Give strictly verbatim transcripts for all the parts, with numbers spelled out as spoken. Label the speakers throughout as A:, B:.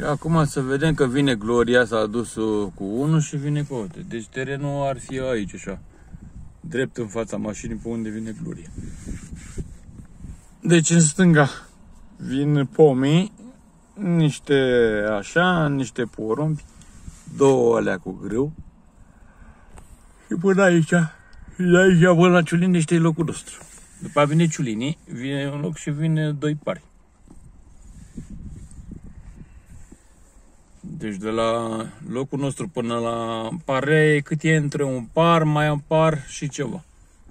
A: Și acum să vedem că vine Gloria, s-a dus cu unul și vine cu altul. Deci terenul ar fi aici, așa, drept în fața mașinii pe unde vine Gloria. Deci în stânga vin pomii, niște așa, niște porumbi, două alea cu grâu. Și până aici, și de aici până la Ciulini, este locul nostru. După a vine Ciulini, vine un loc și vine doi pari. Deci de la locul nostru până la pare, cât e între un par, mai un par și ceva.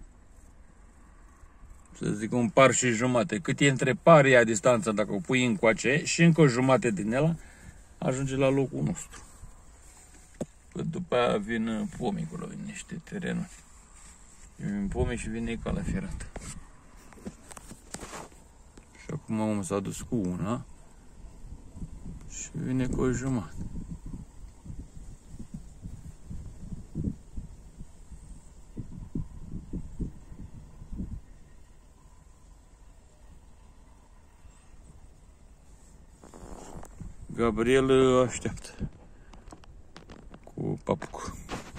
A: Să zic un par și jumate. Cât e între pari a distanța, dacă o pui încoace, și încă o jumate din ela, ajunge la locul nostru. Că după aia vin pomii acolo, vin niște terenuri. Vin pomii și vine calea ferată. Și acum omul s-a dus cu una și vine cu o jumătate. Gabriel așteaptă cu papucul.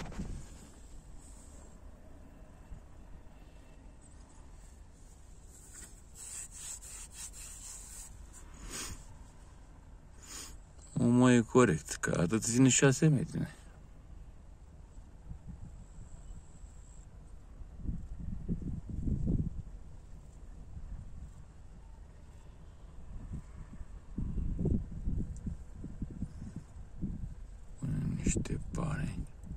A: Omul e corect, că atât ține șase metri. Niște pare.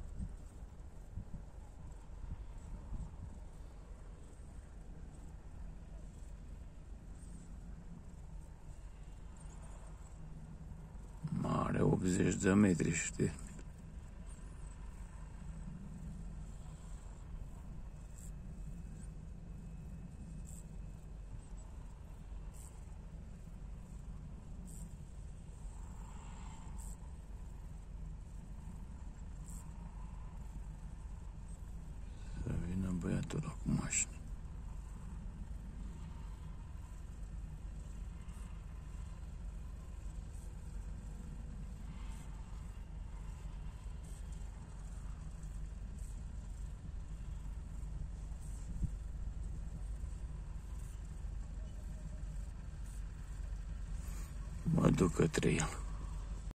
A: Mare, optzeci de metri, știi? Să vină băiatul ăla cu mașină. Mă duc către el.